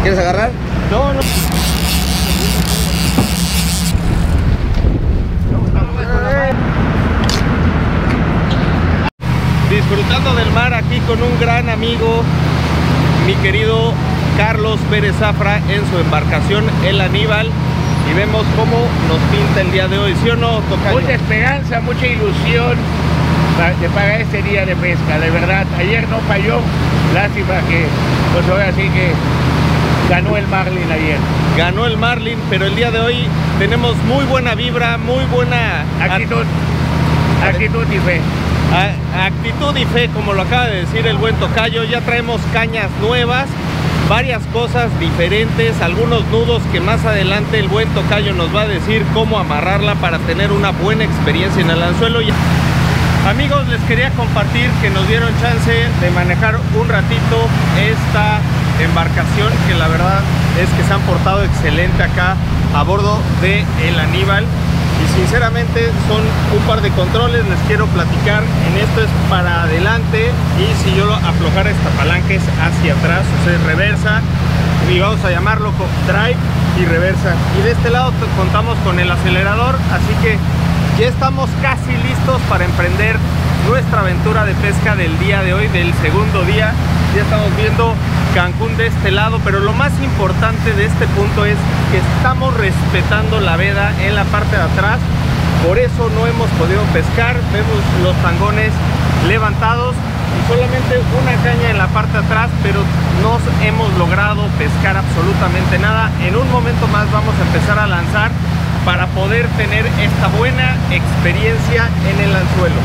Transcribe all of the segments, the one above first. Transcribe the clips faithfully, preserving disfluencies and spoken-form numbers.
¿Quieres agarrar? No, no. Disfrutando del mar aquí con un gran amigo, mi querido Carlos Pérez Zafra, en su embarcación El Aníbal, y vemos cómo nos pinta el día de hoy, ¿sí o no, tocayo? Mucha esperanza, mucha ilusión de para este día de pesca, de verdad. Ayer no falló, lástima que pues ahora sí que ganó el Marlin ayer. Ganó el Marlin, pero el día de hoy tenemos muy buena vibra, muy buena actitud, actitud y fe. A, actitud y fe, como lo acaba de decir el buen tocayo. Ya traemos cañas nuevas, varias cosas diferentes, algunos nudos que más adelante el buen tocayo nos va a decir cómo amarrarla para tener una buena experiencia en el anzuelo. Amigos, les quería compartir que nos dieron chance de manejar un ratito esta embarcación, que la verdad es que se han portado excelente acá a bordo de El Aníbal. Y sinceramente son un par de controles, les quiero platicar. En esto es para adelante, y si yo aflojara esta palanca es hacia atrás, o sea, es reversa, y vamos a llamarlo drive y reversa. Y de este lado contamos con el acelerador, así que ya estamos casi listos para emprender nuestra aventura de pesca del día de hoy, del segundo día. Ya estamos viendo Cancún de este lado, pero lo más importante de este punto es que estamos respetando la veda en la parte de atrás. Por eso no hemos podido pescar. Vemos los tangones levantados y solamente una caña en la parte de atrás, pero no hemos logrado pescar absolutamente nada. En un momento más vamos a empezar a lanzar para poder tener esta buena experiencia en el anzuelo.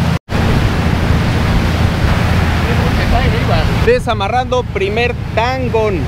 Desamarrando primer tangón.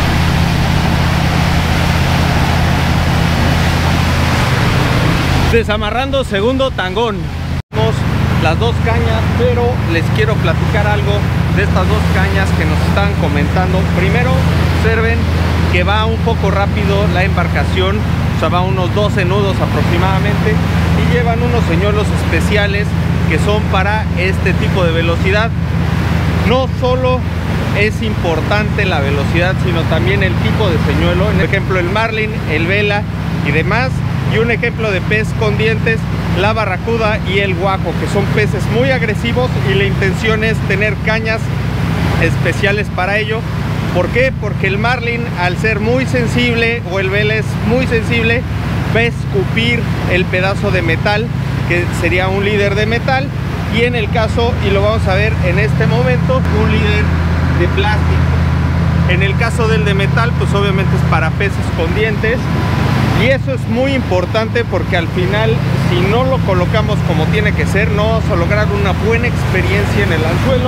Desamarrando segundo tangón. Tenemos las dos cañas, pero les quiero platicar algo de estas dos cañas que nos están comentando. Primero, observen que va un poco rápido la embarcación, o sea, va unos doce nudos aproximadamente, y llevan unos señuelos especiales que son para este tipo de velocidad. No solo es importante la velocidad, sino también el tipo de señuelo. Por ejemplo, el Marlin, el Vela y demás. Y un ejemplo de pez con dientes, la barracuda y el guaco, que son peces muy agresivos, y la intención es tener cañas especiales para ello. ¿Por qué? Porque el Marlin, al ser muy sensible, o el Vela es muy sensible, va a escupir el pedazo de metal, que sería un líder de metal. Y en el caso, y lo vamos a ver en este momento, un líder de plástico. En el caso del de metal, pues obviamente es para peces con dientes. Y eso es muy importante, porque al final, si no lo colocamos como tiene que ser, no vamos a lograr una buena experiencia en el anzuelo.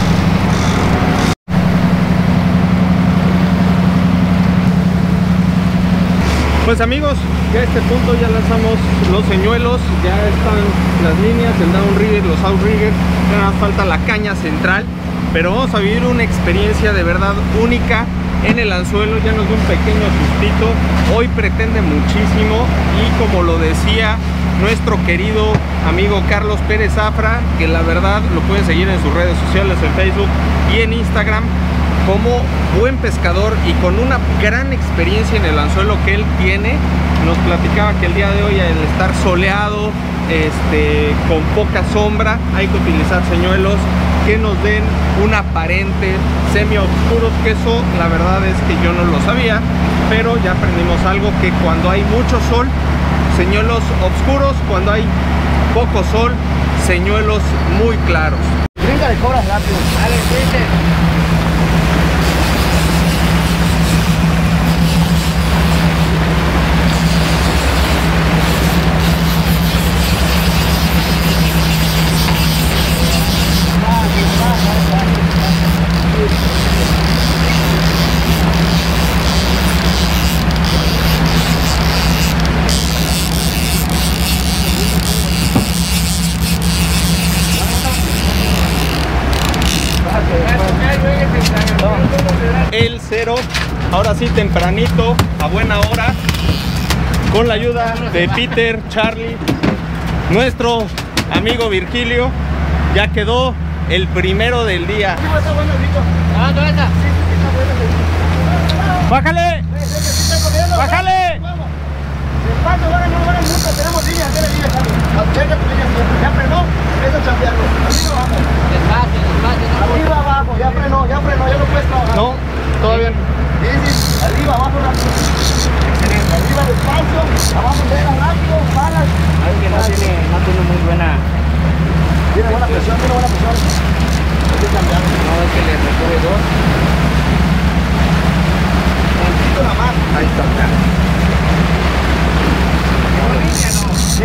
Pues amigos, ya a este punto ya lanzamos los señuelos, ya están las líneas, el downrigger, los outriggers, ya nos falta la caña central, pero vamos a vivir una experiencia de verdad única en el anzuelo. Ya nos dio un pequeño sustito, hoy pretende muchísimo, y como lo decía nuestro querido amigo Carlos Pérez Zafra, que la verdad lo pueden seguir en sus redes sociales, en Facebook y en Instagram, como buen pescador y con una gran experiencia en el anzuelo que él tiene. Nos platicaba que el día de hoy, al estar soleado, este, con poca sombra, hay que utilizar señuelos que nos den un aparente semi oscuros, que eso la verdad es que yo no lo sabía, pero ya aprendimos algo, que cuando hay mucho sol, señuelos oscuros; cuando hay poco sol, señuelos muy claros. Brinca de cobras rápido, dale, brinque. El cero, ahora sí tempranito, a buena hora, con la ayuda de Peter, Charlie, nuestro amigo Virgilio, ya quedó el primero del día. ¡Bájale! ¡Bájale! Despacio, no no van mucho, tenemos línea, tiene línea, checa tu línea siempre. Ya frenó, empieza a chambearlo. Arriba abajo. Despacio, despacio. Arriba abajo, ya frenó, ya frenó, ya no puedes trabajar. No, todavía no. Sí, sí, arriba, abajo rápido. Excelente. Arriba despacio, abajo frena rápido, balas. Ay, que no tiene, no tiene muy buena. Tiene buena presión, tiene buena presión. Hay que cambiarlo. No, es que le recoge dos. Tantito nada más. Ahí está. Sí.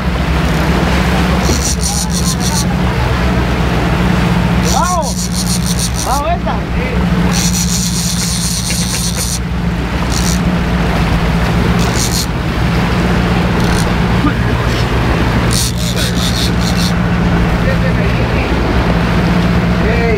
Vamos. Vamos esta. Hey.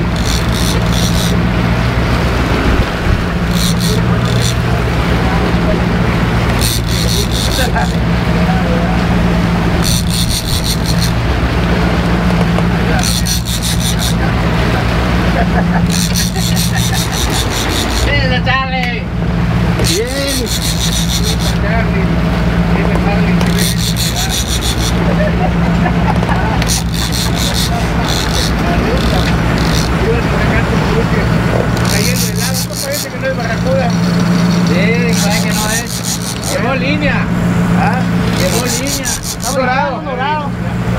¡Sí, Charlie! Bien. Charlie, tiene Marley que cayendo el agua, parece que no es barracuda. Sí, parece que no es. Llevó línea. ¿Ah? Llevó línea. Está dorado, dorado.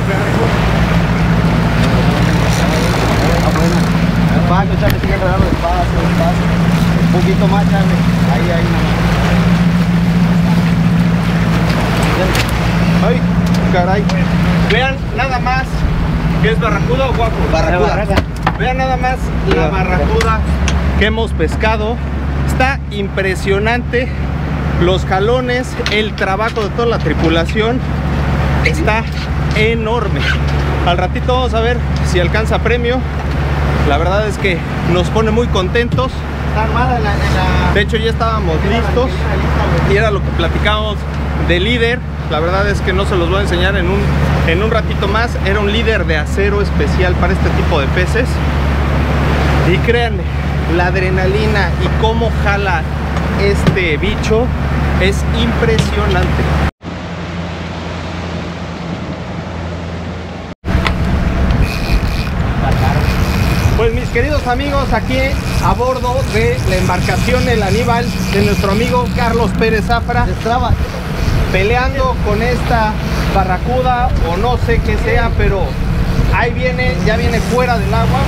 Despacio, Charlie, sigue enredando despacio, despacio. Un poquito más, Charlie. Ahí, ahí, nomás. Ay, caray. Vean nada más que es barracuda o guapo. Barracuda. Vean nada más la barracuda que hemos pescado. Está impresionante. Los jalones, el trabajo de toda la tripulación está enorme. Al ratito vamos a ver si alcanza premio. La verdad es que nos pone muy contentos. Está armada en la, en la... De hecho ya estábamos listos y era lo que platicábamos del líder. La verdad es que no se los voy a enseñar en un, en un ratito más. Era un líder de acero especial para este tipo de peces. Y créanme, la adrenalina y cómo jala este bicho es impresionante. Pues mis queridos amigos, aquí a bordo de la embarcación El Aníbal de nuestro amigo Carlos Pérez Zafra, Destraba. peleando con esta barracuda o no sé qué sea, pero ahí viene, ya viene fuera del agua.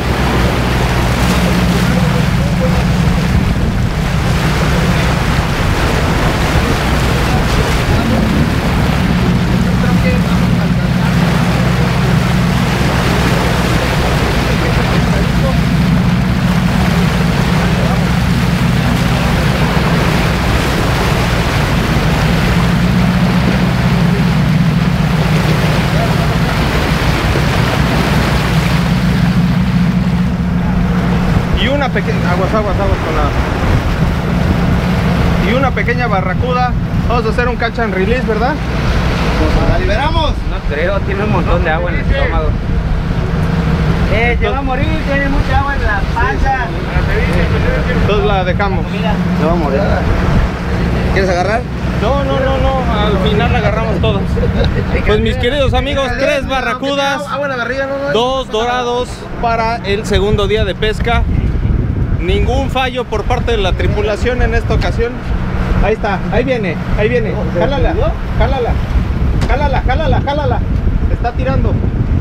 Una pequeña aguas, aguas, aguas con la... Y una pequeña barracuda. Vamos a hacer un catch and release, ¿verdad? ¿La liberamos? No creo, tiene un montón de agua en el estómago. Eh, se va a morir, tiene mucha agua en la panza. Entonces la dejamos. Se va a morir. ¿Quieres agarrar? No, no, no, no. Al final la agarramos todas. Pues mis queridos amigos, tres barracudas, Agua en la barriga, no, no. dos dorados para el segundo día de pesca. Ningún fallo por parte de la tripulación en esta ocasión. Ahí está, ahí viene, ahí viene. Jálala, jálala, jálala, jálala, jálala. Está tirando.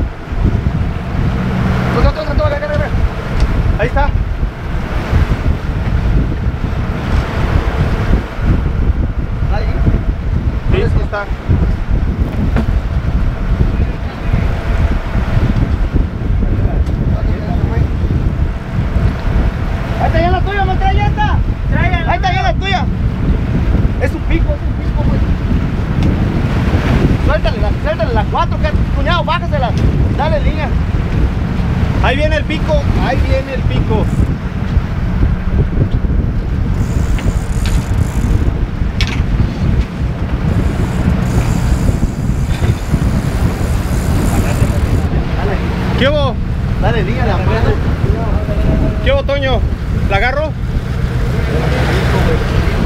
Ahí está. Sí, sí está. Ahí está ya la tuya, metralleta. Ahí está ya la tuya. Es un pico, es un pico, güey. Suéltale, la, suéltale las cuatro, que cuñado, bájasela. Dale línea. Ahí viene el pico, ahí viene el pico. ¿Qué hubo? Dale línea, la puerta. ¿Qué hubo, Toño? ¿La agarro?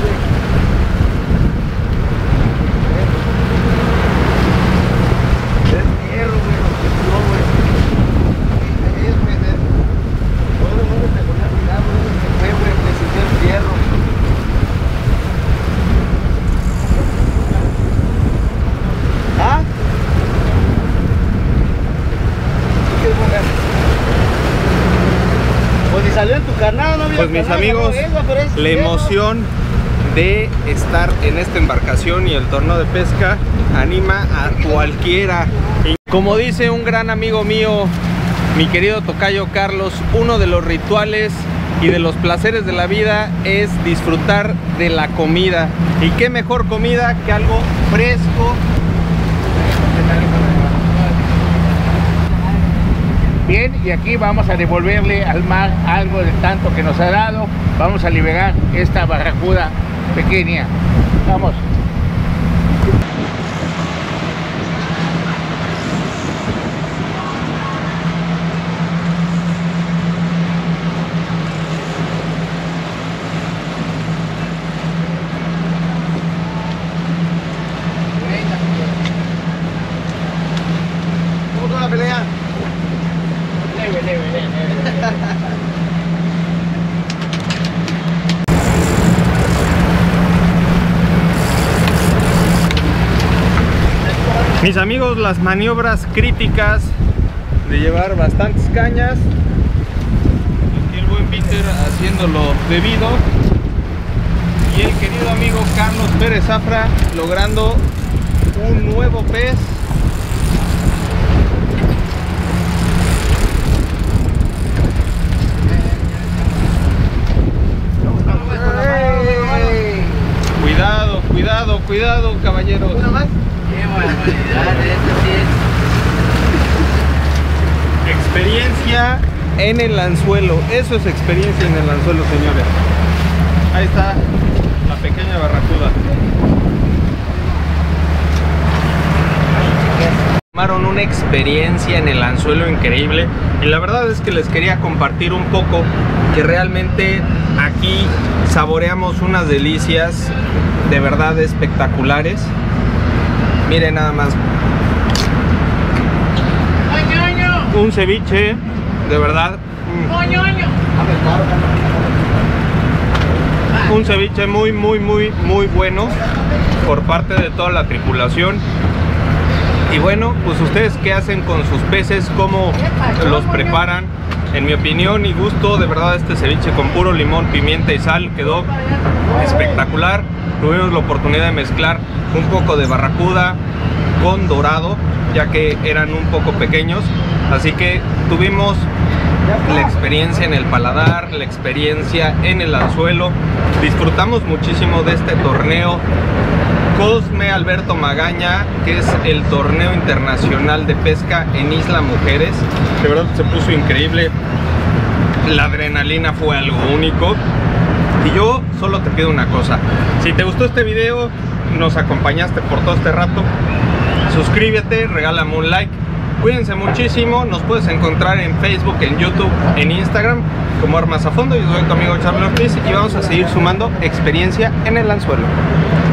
pues mis amigos, la emoción de estar en esta embarcación y el torneo de pesca anima a cualquiera. Y como dice un gran amigo mío, mi querido tocayo Carlos, uno de los rituales y de los placeres de la vida es disfrutar de la comida. Y qué mejor comida que algo fresco. Bien, y aquí vamos a devolverle al mar algo de tanto que nos ha dado. Vamos a liberar esta barracuda pequeña. Vamos. ¿Cómo está la pelea? Leve, leve, leve, leve. Mis amigos, las maniobras críticas de llevar bastantes cañas. Aquí el buen Peter haciendo lo debido. Y el querido amigo Carlos Pérez Zafra logrando un nuevo pez. Cuidado, cuidado, cuidado, caballeros. ¿Una más? Qué barbaridad, esto sí es. Experiencia en el anzuelo. Eso es experiencia en el anzuelo, señores. Ahí está la pequeña barracuda. Tomaron una experiencia en el anzuelo increíble. Y la verdad es que les quería compartir un poco que realmente aquí saboreamos unas delicias de verdad espectaculares. Miren nada más. Un ceviche, de verdad. Un ceviche muy, muy, muy, muy bueno por parte de toda la tripulación. Y bueno, pues ustedes qué hacen con sus peces, cómo los preparan. En mi opinión y gusto, de verdad este ceviche con puro limón, pimienta y sal quedó espectacular. Tuvimos la oportunidad de mezclar un poco de barracuda con dorado, ya que eran un poco pequeños. Así que tuvimos la experiencia en el paladar, la experiencia en el anzuelo. Disfrutamos muchísimo de este torneo Cosme Alberto Magaña, que es el torneo internacional de pesca en Isla Mujeres. De verdad se puso increíble. La adrenalina fue algo único. Y yo solo te pido una cosa: si te gustó este video, nos acompañaste por todo este rato, suscríbete, regálame un like. Cuídense muchísimo. Nos puedes encontrar en Facebook, en YouTube, en Instagram como Armas a Fondo. Yo soy tu amigo Charlie Ortiz y vamos a seguir sumando experiencia en el anzuelo.